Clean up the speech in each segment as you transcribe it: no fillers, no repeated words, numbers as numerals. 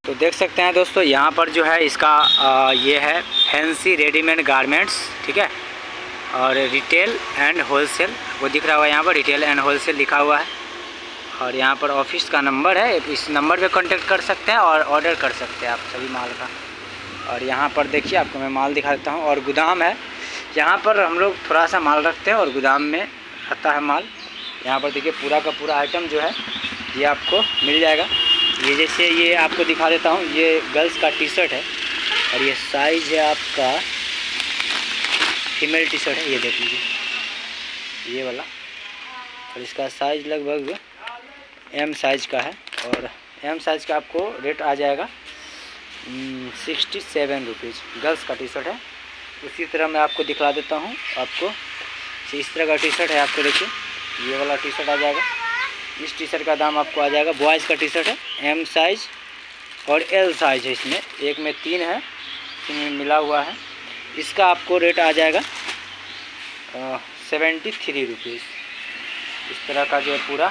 तो देख सकते हैं दोस्तों, यहाँ पर जो है इसका ये है फैंसी रेडीमेड गारमेंट्स, ठीक है। और रिटेल एंड होलसेल वो दिख रहा होगा, यहाँ पर रिटेल एंड होलसेल लिखा हुआ है। और यहाँ पर ऑफिस का नंबर है, इस नंबर पे कांटेक्ट कर सकते हैं और ऑर्डर कर सकते हैं आप सभी माल का। और यहाँ पर देखिए आपको मैं माल दिखा देता हूँ। और गोदाम है, यहाँ पर हम लोग थोड़ा सा माल रखते हैं और गोदाम में आता है माल। यहाँ पर देखिए पूरा का पूरा आइटम जो है ये आपको मिल जाएगा। ये जैसे ये आपको दिखा देता हूँ, ये गर्ल्स का टी शर्ट है और ये साइज़ है आपका फीमेल टी शर्ट है, ये देख लीजिए ये वाला। और इसका साइज़ लगभग एम साइज़ का है और एम साइज़ का आपको रेट आ जाएगा 67 रुपीज़। गर्ल्स का टी शर्ट है। उसी तरह मैं आपको दिखला देता हूँ। आपको इस तरह का टी शर्ट है, आपको देखिए ये वाला टी शर्ट आ जाएगा। इस टी शर्ट का दाम आपको आ जाएगा, बॉयज़ का टी शर्ट है, एम साइज़ और एल साइज़ है। इसमें एक में 3 है, इसमें मिला हुआ है। इसका आपको रेट आ जाएगा 73 रुपीज़। इस तरह का जो है पूरा।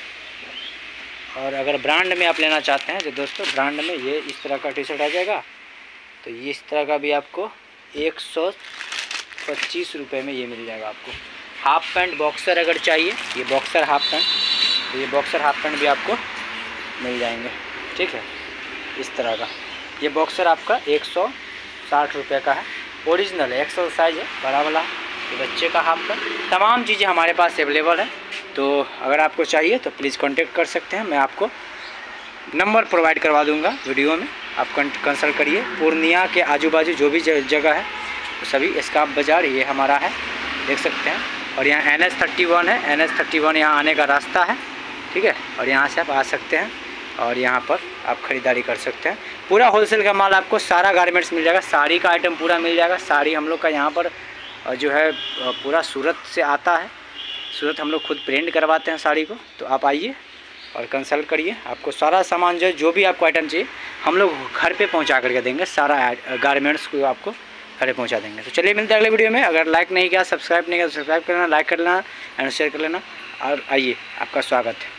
और अगर ब्रांड में आप लेना चाहते हैं तो दोस्तों ब्रांड में ये इस तरह का टी शर्ट आ जाएगा। तो ये इस तरह का भी आपको 125 रुपये में ये मिल जाएगा आपको। हाफ पैंट बॉक्सर अगर चाहिए, ये बॉक्सर हाफ पैंट, तो ये बॉक्सर हाफ पैंट भी आपको मिल जाएंगे, ठीक है। इस तरह का ये बॉक्सर आपका 160 रुपये का है। ओरिजिनल है, एक्सल साइज़ है, बड़ा वाला। ये बच्चे का हाफ पैंट, तमाम चीज़ें हमारे पास अवेलेबल है। तो अगर आपको चाहिए तो प्लीज़ कांटेक्ट कर सकते हैं। मैं आपको नंबर प्रोवाइड करवा दूंगा वीडियो में, आप कंसल्ट करिए। पूर्णिया के आजू बाजू जो भी जगह है तो सभी स्काफ बाज़ार ये हमारा है, देख सकते हैं। और यहाँ NH31 है, NH31 यहाँ आने का रास्ता है, ठीक है। और यहाँ से आप आ सकते हैं और यहाँ पर आप ख़रीदारी कर सकते हैं। पूरा होलसेल का माल आपको सारा गारमेंट्स मिल जाएगा। साड़ी का आइटम पूरा मिल जाएगा। साड़ी हम लोग का यहाँ पर जो है पूरा सूरत से आता है। सूरत हम लोग खुद प्रिंट करवाते हैं साड़ी को। तो आप आइए और कंसल्ट करिए, आपको सारा सामान जो भी आपको आइटम चाहिए हम लोग घर पे पहुंचा करके देंगे। सारा गारमेंट्स को आपको घर पे पहुंचा देंगे। तो चलिए मिलते हैं अगले वीडियो में। अगर लाइक नहीं किया, सब्सक्राइब नहीं किया तो सब्सक्राइब कर लेना, लाइक कर लेना एंड शेयर कर लेना। और आइए, आपका स्वागत है।